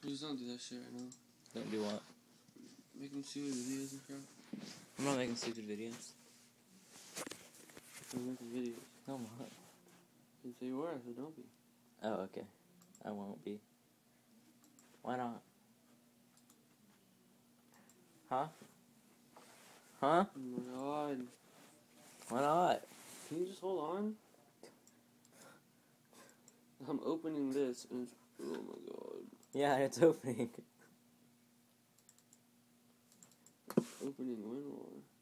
Please don't do that shit right now. Don't do what? Making stupid videos and crap. I'm not making stupid videos. I'm making videos. No, I'm not. You say you are, so don't be. Oh, okay. I won't be. Why not? Huh? Huh? Oh my god. Why not? Can you just hold on? I'm opening this and it's, oh my god. Yeah, it's opening. Opening when or?